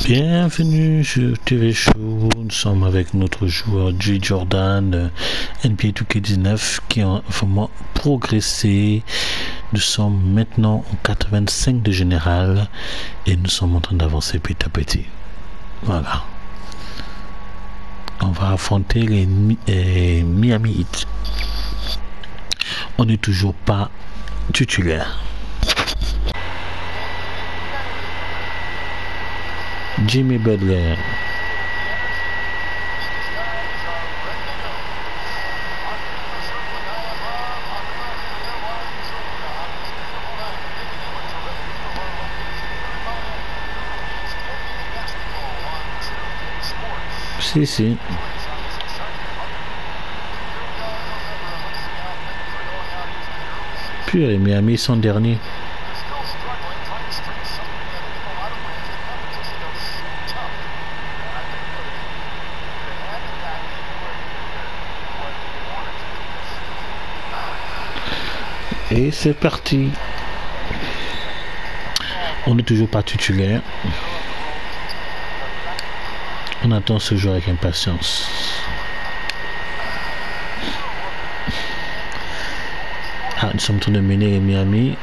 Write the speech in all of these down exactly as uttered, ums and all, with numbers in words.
Bienvenue sur T V Show. Nous sommes avec notre joueur J. Jordan, N B A deux K dix-neuf, qui a vraiment progressé. Nous sommes maintenant en quatre-vingt-cinq de général et nous sommes en train d'avancer petit à petit. Voilà. On va affronter les eh, Miami Heat. On n'est toujours pas titulaire. Jimmy Butler. Si, si. Puis les Miami sont derniers. Et c'est parti. On n'est toujours pas titulaire. On attend ce jour avec impatience. Ah, nous sommes en train de mener les Miami.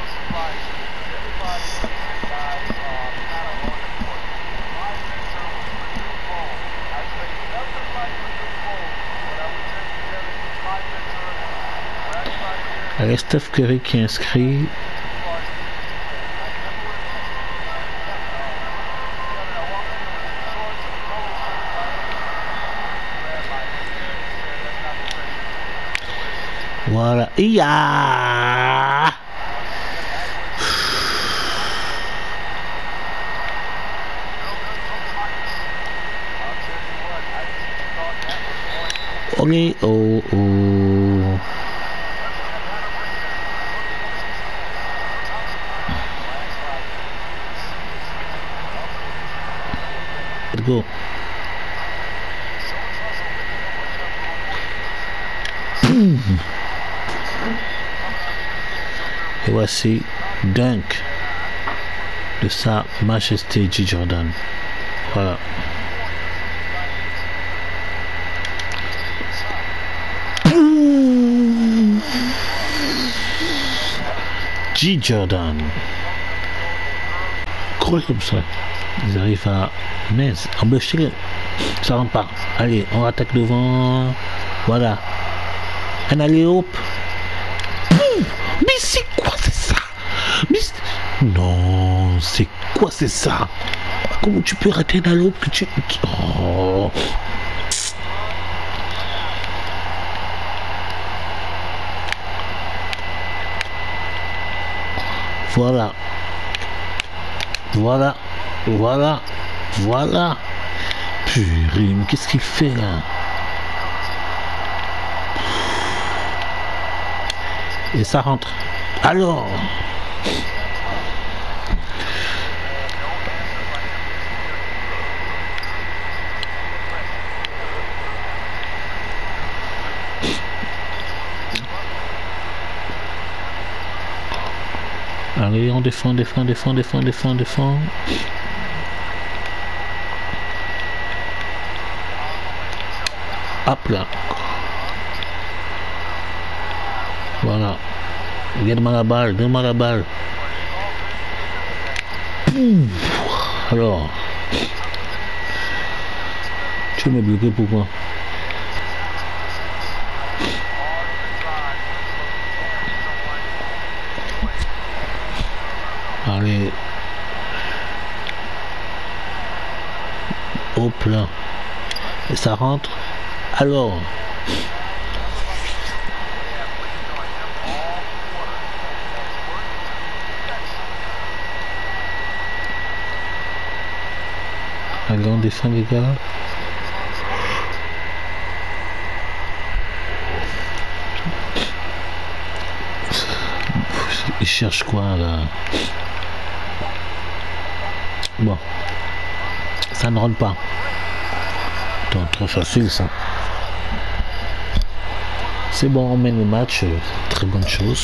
Avec Steph Curry qui est inscrit. Voilà. Iya. Ok. Oh, oh. Let's go. Boom. Et voici dunk de sa Majesté J. Jordan. Voilà. J. Jordan. Gros comme ça. Ils arrivent à... Mais embêcher. Ça rentre pas. Allez, on attaque devant. Voilà. Un alley-oop. Mais c'est quoi c'est ça? Mais non, c'est quoi c'est ça? Comment tu peux rater un alley-oop que tu... Oh. Voilà. Voilà. Voilà. Voilà. Purée, mais qu'est-ce qu'il fait là? Et ça rentre. Alors. Allez, on défend, défend, défend, défend, défend, défend. Hop là. Voilà. Donne-moi la balle, donne-moi la balle. Alors. Tu veux me bloquer pourquoi? Allez. Hop là. Et ça rentre. Alors. Allez, on défend les gars. Il cherche quoi là? Bon. Ça ne rentre pas. Donc, trop facile ça. C'est bon, on mène le match. Très bonne chose.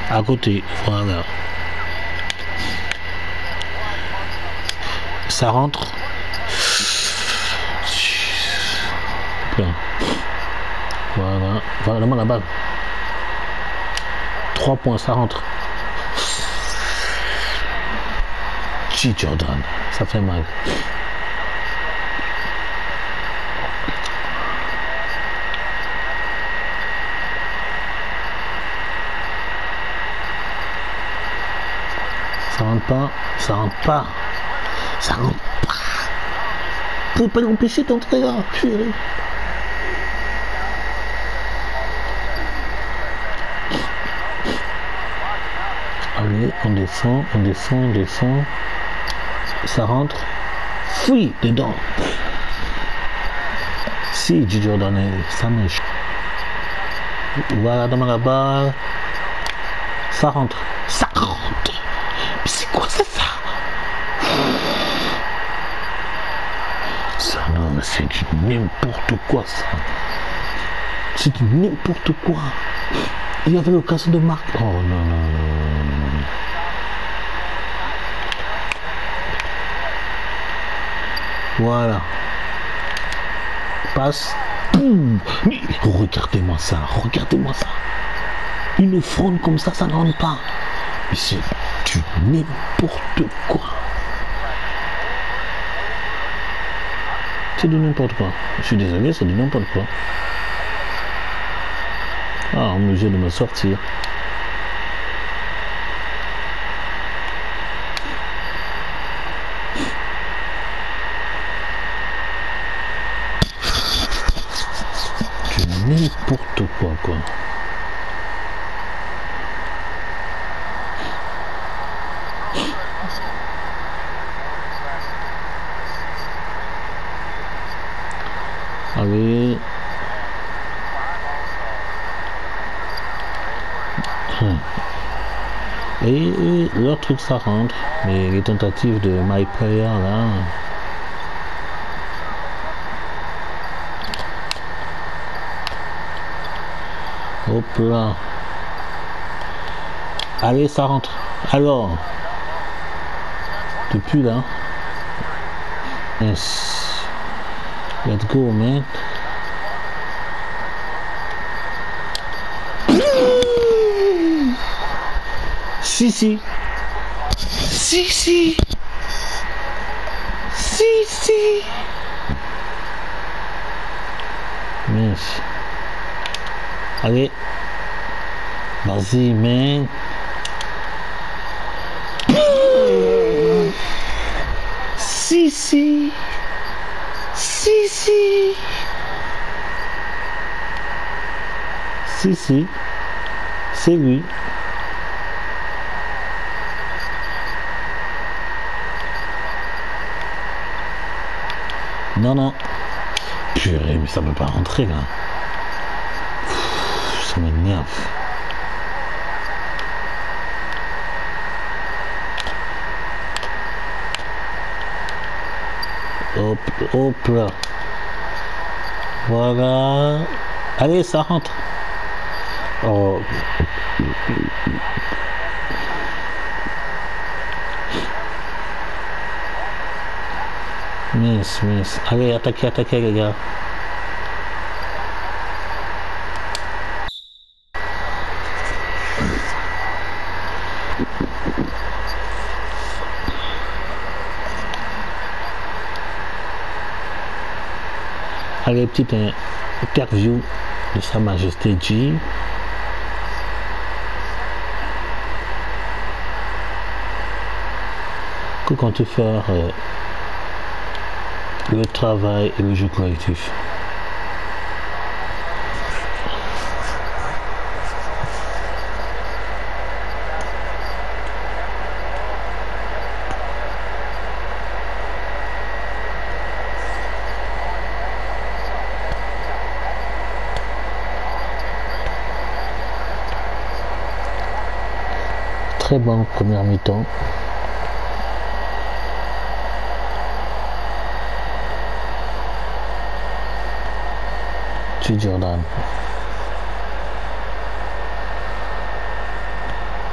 À côté, voilà. Ça rentre. Bien. Voilà. Voilà, donne-moi la balle. trois points, ça rentre. G. Jordan, ça fait mal. Ça rentre pas, ça rentre pas, ça rentre pas. Vous pouvez pas l'empêcher d'entrer là, purée. Allez, on descend, on descend, on descend. Ça rentre. Fouille dedans. Si, G. Jordan, ça mèche. Voilà, dans la balle. Ça rentre. Ça rentre. Mais c'est quoi ça, ça? Ça, non, mais c'est du n'importe quoi, ça. C'est du n'importe quoi. Il y avait l'occasion de marque. Oh non, non, non, non. Voilà. Passe. Boum. Mais regardez-moi ça. Regardez-moi ça. Une fronde comme ça, ça ne rentre pas. Mais c'est du n'importe quoi. C'est du n'importe quoi. Je suis désolé, c'est du n'importe quoi. Ah, on est obligé de me sortir. Du n'importe quoi, quoi. Allez. Hum. Et, et leur truc ça rentre, mais les tentatives de My Player là. Hop là. Allez, ça rentre. Alors. Depuis là. Yes. Let's go, man. Si, si. Si, si. Si, si. Yes. Allez. Vas-y, man. Si, si. Si, si. Si, si. C'est lui. Non, non. Purée, mais ça peut pas rentrer là. Ça m'énerve. Hop, hop là. Voilà. Allez, ça rentre. Oh. Miss, miss. Allez, attaquez, attaquez les gars. Allez, petite interview de Sa Majesté G. Que compte faire euh, le travail et le jeu collectif? Très bonne première mi-temps. G. Jordan.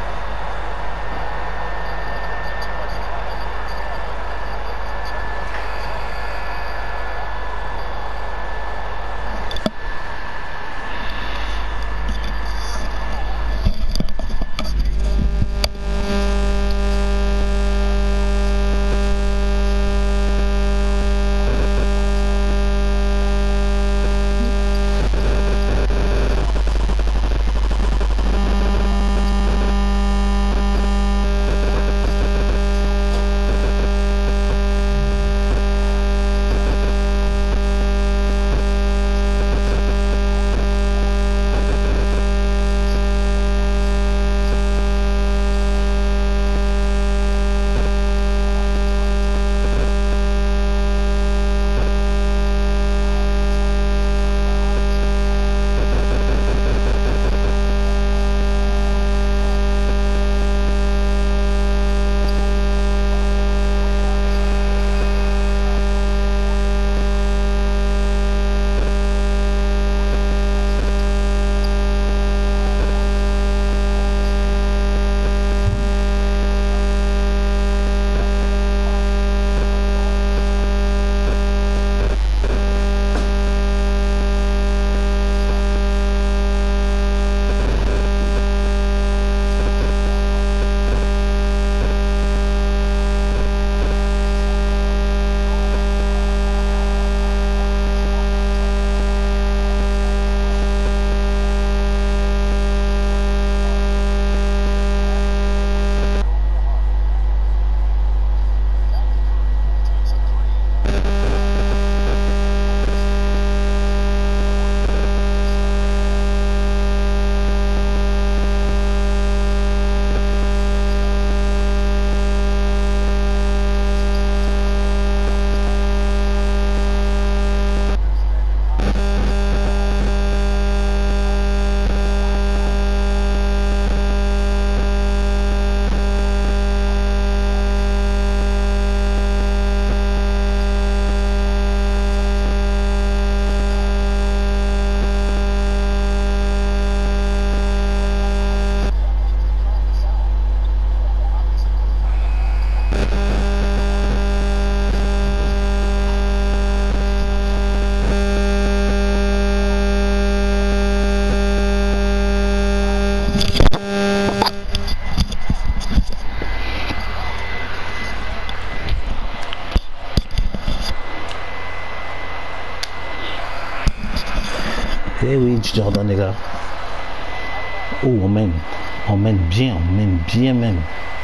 Eh oui, Jordan les gars. Oh, on mène. On mène bien, on mène bien même.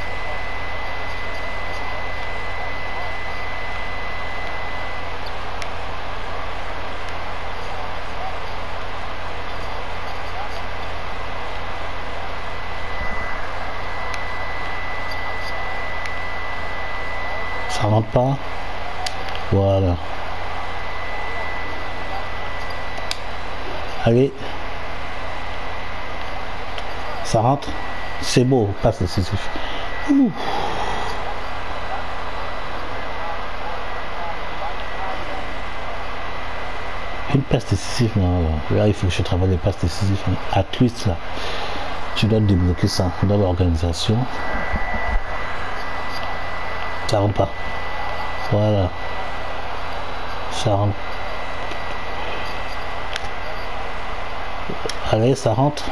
Ça rentre pas. Voilà. Allez. Ça rentre. C'est beau. Passe décisif. Ouh. Une passe décisive. Non, là, il faut que je travaille les passes décisives. À twist là. Tu dois débloquer ça dans l'organisation. Ça rentre pas. Voilà. Ça rentre. Allez, ça rentre.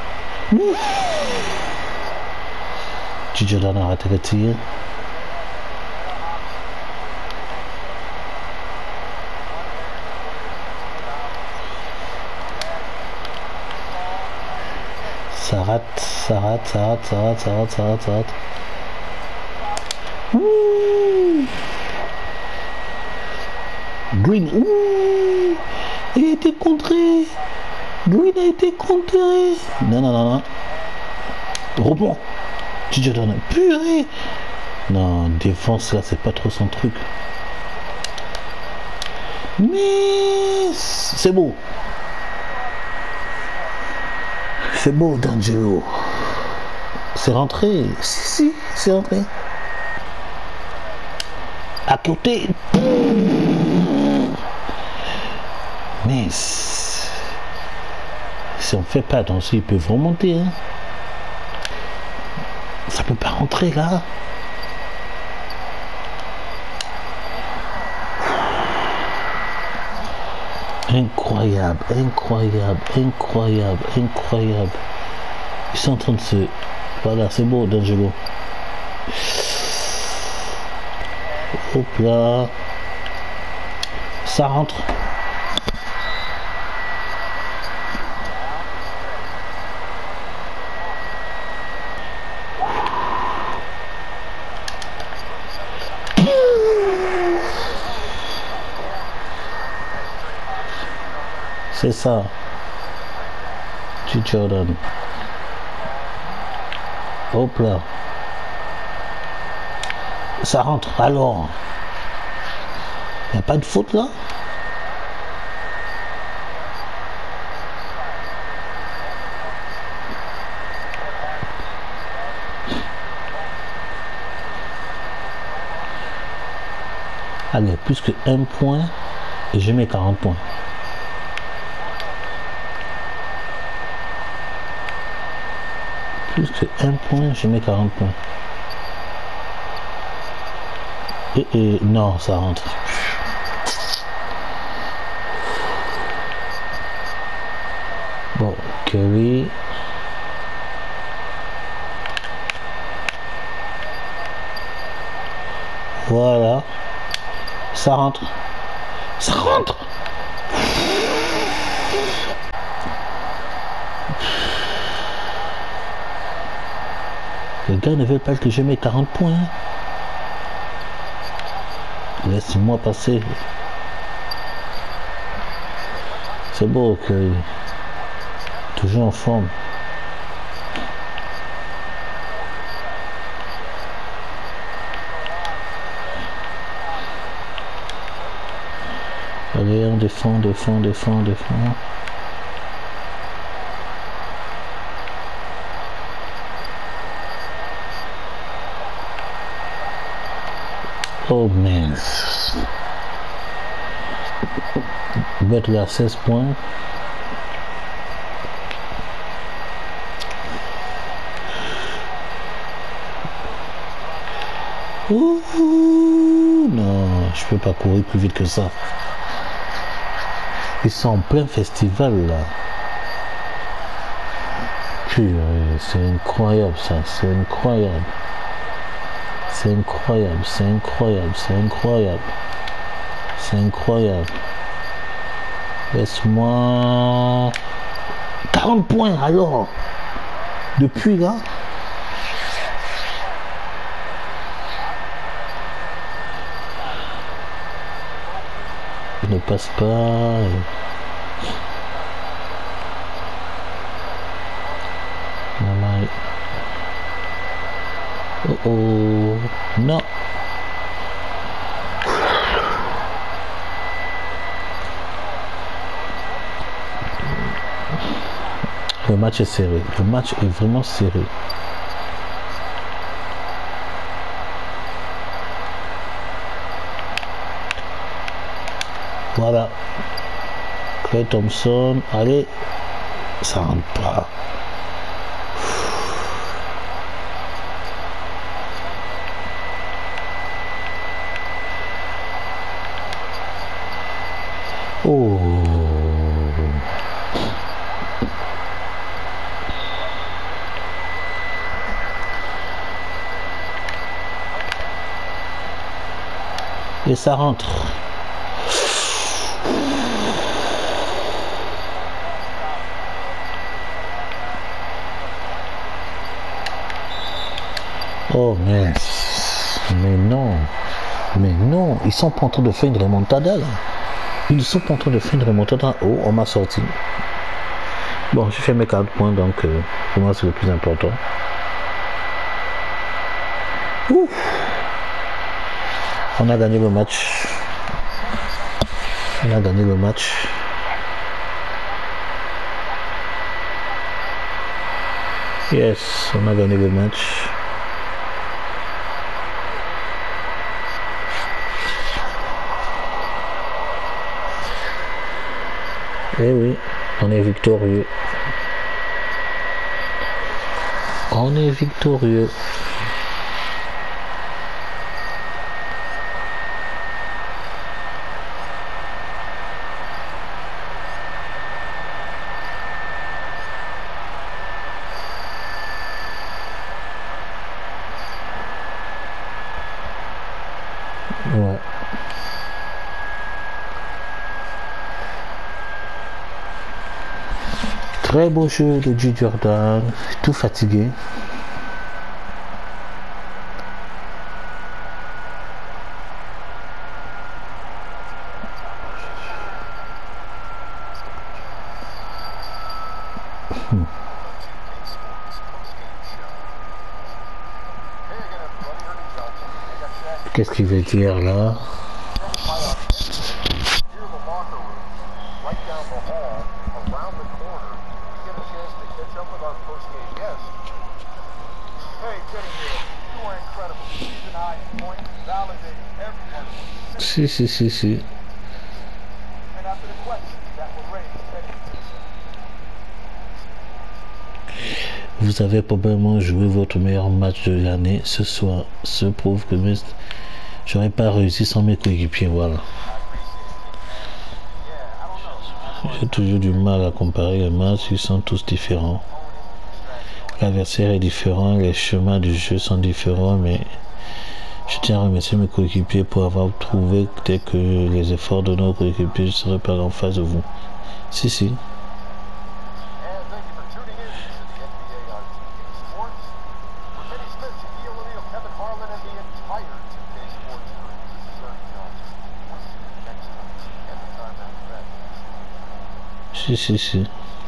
J J Jordan arrête le tir. Ça rate, ça rate, ça rate, ça rate, ça rate, ça rate, ça rate. Ouh. Green, ouh. Il a été contré. Green a été contré. Non, non, non, non. Rebond. J J Jordan. Purée. Non, défense là, c'est pas trop son truc. Mais c'est beau. C'est beau, D'Angelo. C'est rentré. Si, si, c'est rentré. À côté. Mais si on fait pas attention, ils peuvent remonter. Hein. Ça peut pas rentrer là. Incroyable, incroyable, incroyable, incroyable. Ils sont en train de se... Voilà, c'est beau, D'Angelo. Hop là. Ça rentre. C'est ça. J J Jordan. Hop là. Ça rentre. Alors. Il n'y a pas de faute là? Allez, plus que un point et je mets quarante points. Plus que un point, je mets quarante points. Et, et non, ça rentre. Bon, Curry. Voilà. Ça rentre. Ça rentre. Les gars ne veulent pas que je mette quarante points. Laisse-moi passer. C'est beau que... Toujours en forme. Allez, on défend, défend, défend, défend. Oh man. Butler à seize points. Ouh, non, je peux pas courir plus vite que ça. Ils sont en plein festival là. Purée, c'est incroyable ça, c'est incroyable. C'est incroyable, c'est incroyable, c'est incroyable. C'est incroyable. Laisse-moi... quarante points alors. Depuis là. Il ne passe pas. Oh oh. Non. Le match est serré. Le match est vraiment serré. Voilà. Clay Thompson. Allez. Ça rentre pas. Oh. Et ça rentre. Oh mais mais non, mais non, ils sont pas en train de faire une remontada là. Ils sont pas en train de faire une remontada. Oh, on m'a sorti. Bon, j'ai fait mes quatre points, donc euh, pour moi c'est le plus important. Ouf. On a gagné le match. On a gagné le match. Yes, on a gagné le match. Eh oui, on est victorieux. On est victorieux. Ouais. Très beau jeu de J. Jordan, tout fatigué. Hmm. Qu'est-ce qu'il veut dire là? Si, si, si, si. Vous avez probablement joué votre meilleur match de l'année ce soir. Ce prouve que j'aurais pas réussi sans mes coéquipiers. Voilà. J'ai toujours du mal à comparer les matchs, ils sont tous différents. L'adversaire est différent, les chemins du jeu sont différents, mais je tiens à remercier mes coéquipiers pour avoir trouvé dès que les efforts de nos coéquipiers ne seraient pas en face de vous. Si, si. Si, si, si.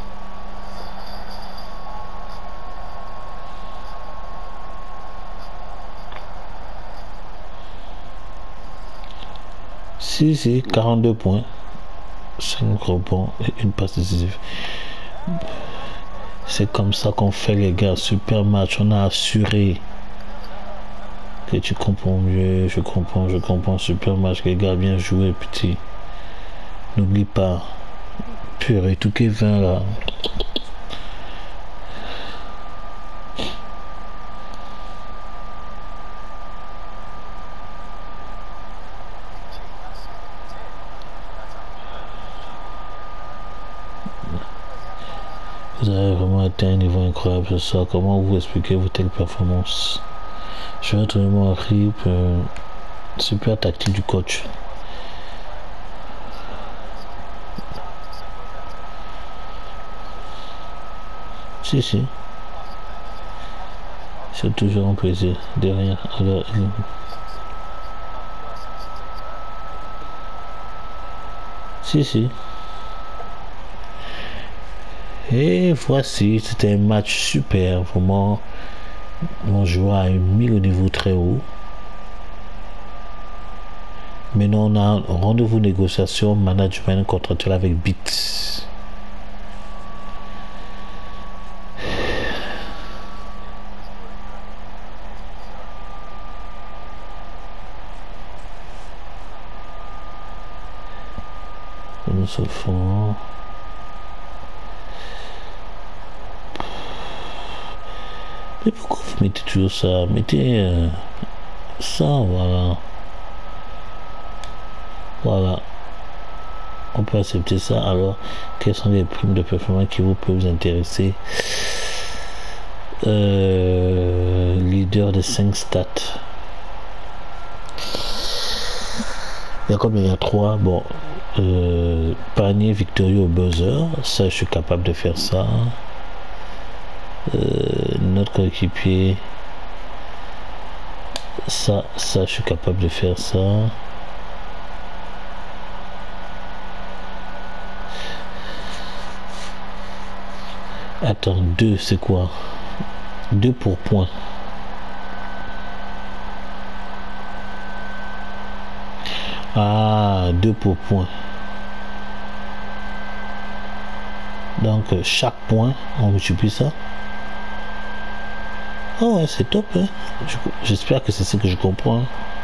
Si, si, quarante-deux points. cinq rebonds et une passe décisive. C'est comme ça qu'on fait, les gars. Super match. On a assuré. Que tu comprends mieux. Je comprends, je comprends. Super match, les gars. Bien joué, petit. N'oublie pas. Purée, tout Kevin là. Vous avez vraiment atteint un niveau incroyable ce soir. Comment vous expliquez vos telles performances? Je vais trouver mon rythme. Euh, super tactique du coach. Si, si. C'est toujours un plaisir. De rien. Alors, si, si. Et voici, c'était un match super. Vraiment, mon joueur a mis le niveau très haut. Maintenant, on a un rendez-vous négociation management contractuel avec Beats. Nous se font. Mais pourquoi vous mettez toujours ça? Mettez euh, ça, voilà. Voilà. On peut accepter ça. Alors, quelles sont les primes de performance qui vous peuvent vous intéresser? Euh, leader de cinq stats. Il y a combien? Il y a trois. Bon, euh, panier victorieux au buzzer. Ça, je suis capable de faire ça. Euh, notre coéquipier. Ça, ça, je suis capable de faire ça. Attends, deux, c'est quoi? Deux pour point. Ah, deux pour point. Donc, chaque point, on multiplie ça. Oh ouais, c'est top. Hein? J'espère que c'est ce que je comprends.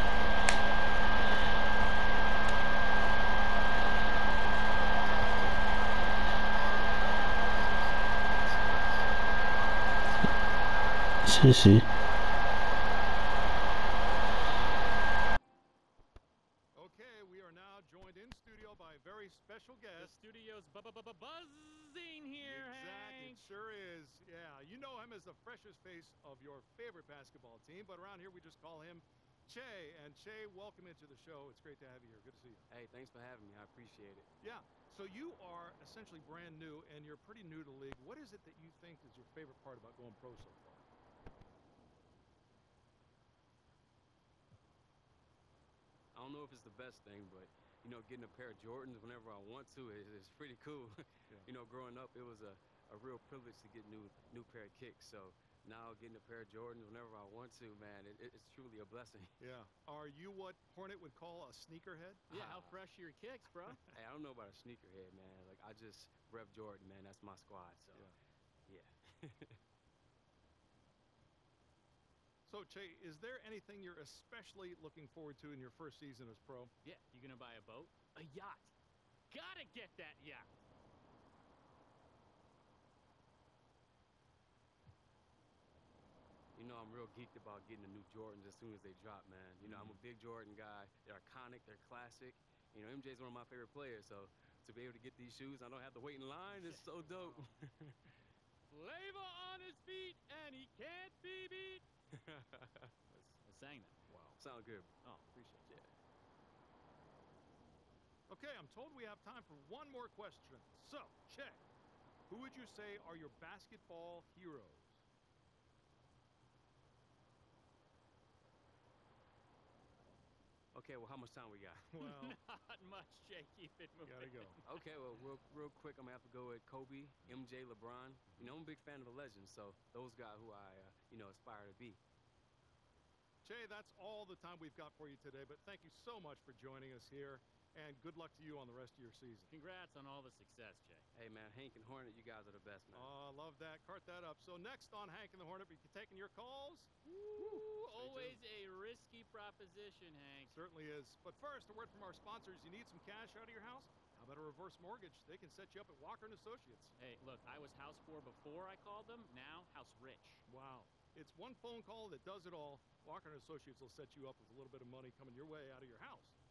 Si, si. Okay, we are now joined in studio by a very special guest. The studio's buzzing here, Exactly, Hank. it sure is. Yeah, you know him as the freshest face of your favorite basketball team, but around here we just call him Che. And Che, welcome into the show. It's great to have you here. Good to see you. Hey, thanks for having me. I appreciate it. Yeah, so you are essentially brand new, and you're pretty new to the league. What is it that you think is your favorite part about going pro so far? I don't know if it's the best thing, but you know, getting a pair of Jordans whenever I want to is, is pretty cool. Yeah. You know, growing up, it was a, a real privilege to get new new pair of kicks. So now getting a pair of Jordans whenever I want to, man, it, it, it's truly a blessing. Yeah. Are you what Hornet would call a sneakerhead? Yeah, Yeah, how Ah. fresh are your kicks, bro? Hey, I don't know about a sneakerhead, man. Like I just rep Jordan, man. That's my squad. So Yeah. yeah. So, Che, is there anything you're especially looking forward to in your first season as pro? Yeah, you gonna buy a boat? A yacht. Gotta get that yacht. You know, I'm real geeked about getting the new Jordans as soon as they drop, man. You know, I'm a big Jordan guy. They're iconic. They're classic. You know, M J's one of my favorite players. So to be able to get these shoes, I don't have to wait in line. It's so dope. Flavor on his feet, and he can't be beat. I sang that. Wow. Sound good. Oh, appreciate it. Okay, I'm told we have time for one more question. So, Che, who would you say are your basketball heroes? Okay, well, how much time we got? Well, Not much, Jay. Keep it moving. gotta go. Okay, well, real, real quick, I'm gonna have to go with Kobe, M J, LeBron. You know, I'm a big fan of the legends, so those guys who I, uh, you know, aspire to be. Che, that's all the time we've got for you today, but thank you so much for joining us here, and good luck to you on the rest of your season. Congrats on all the success, Jay. Hey, man, Hank and Hornet, you guys are the best, man. Oh, I love that. Cart that up. So next on Hank and the Hornet, we'll be taking your calls. Ooh, Stay always a risky proposition, Hank. Certainly is. But first, a word from our sponsors. You need some cash out of your house? How about a reverse mortgage? They can set you up at Walker and Associates. Hey, look, I was house poor before I called them. Now, house rich. Wow. It's one phone call that does it all. Walker and Associates will set you up with a little bit of money coming your way out of your house.